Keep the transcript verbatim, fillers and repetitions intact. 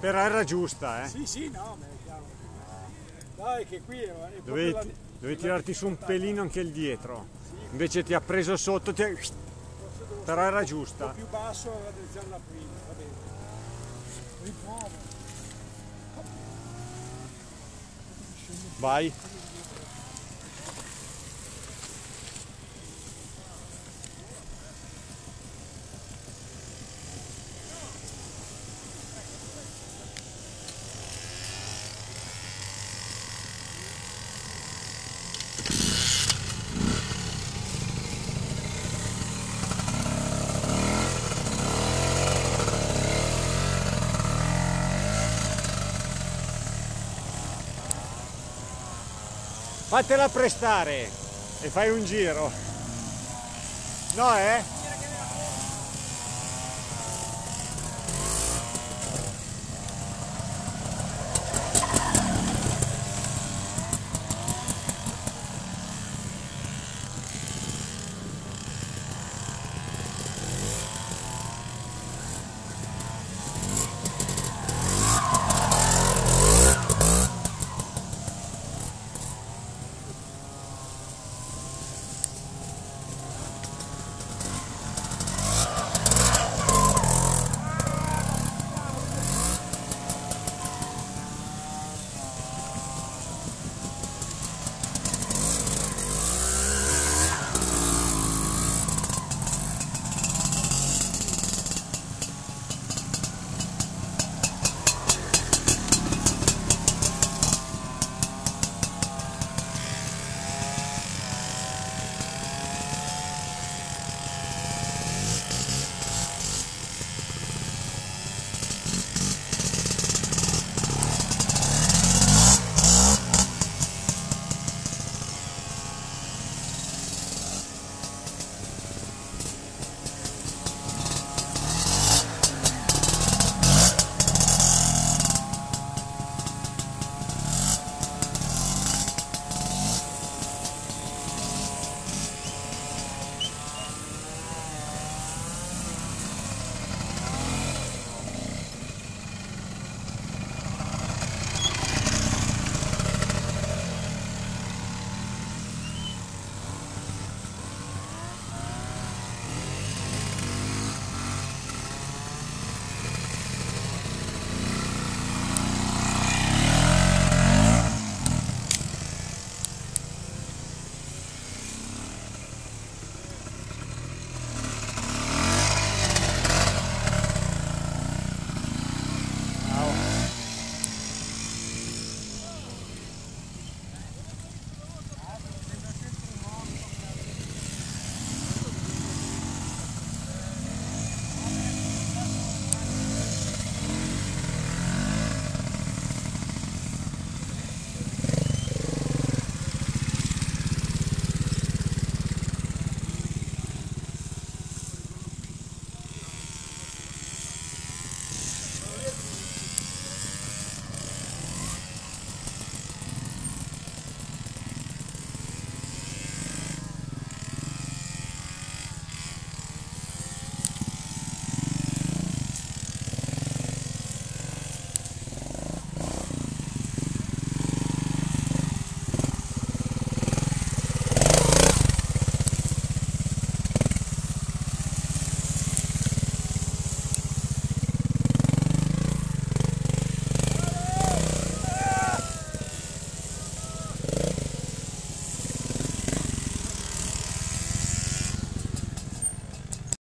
Però era giusta, eh? Sì, sì, no, ma è chiaro. Dai, che qui è, è Dovevi, la, dovevi tirarti su un pelino anche il dietro. Invece ti ha preso sotto, ti ha... però era giusta. Un po' più basso la direzione la prima, va bene. Riprovo. Vai. Fatela prestare e fai un giro. No, eh?